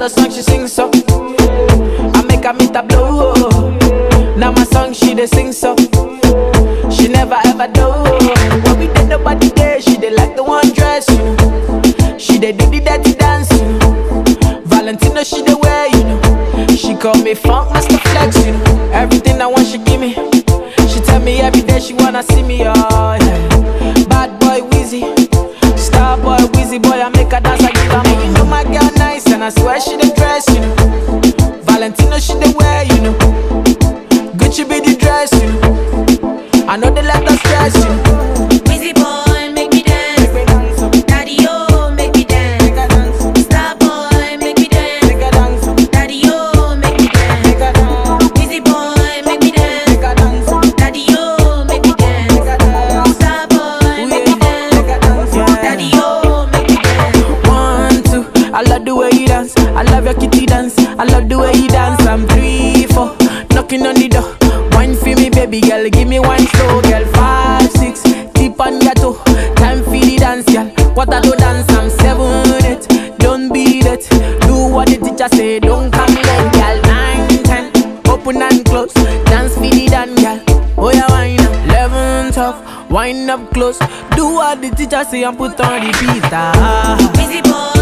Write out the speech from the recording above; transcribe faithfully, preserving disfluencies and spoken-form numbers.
the song she sings so. I make her meet a blow. Now my song she dey sing so. She never ever do. When we did nobody there, she dey like the one dress, you know. She dey do the dirty dance, you know. Valentino she dey wear, you know. She call me funk master flex, you know. Everything I want she give me. She tell me every day she wanna see me, oh yeah. Bad boy Wizzy, star boy Wizzy boy, I make her dance, I give her money. You know my girl nice and I swear she dey dress, you know. Valentino she dey wear, you know. Gucci be the dress, you know. I know they let us stress, you know. Wizzy boy make me dance, Daddy oh make me dance, star boy make me dance, Daddy oh make me dance, Wizzy boy make me dance, Daddy oh make me dance, star boy make me dance, Daddy oh make me dance. One, two, I love the way you dance, I love your kitty dance, I love the way you dance. I'm three, four, knocking on the door. Wine for me, baby girl, give me wine slow, girl. Five, six, tip on your toe. Time for the dance, girl. What I do dance, I'm seven, eight. Don't beat it. Do what the teacher say, don't come late, girl. Nine, ten, open and close. Dance for the dance, girl. Oh yeah, wine up. Eleven, twelve, wind up close. Do what the teacher say and put on the beat. Ah. Wizzy boy.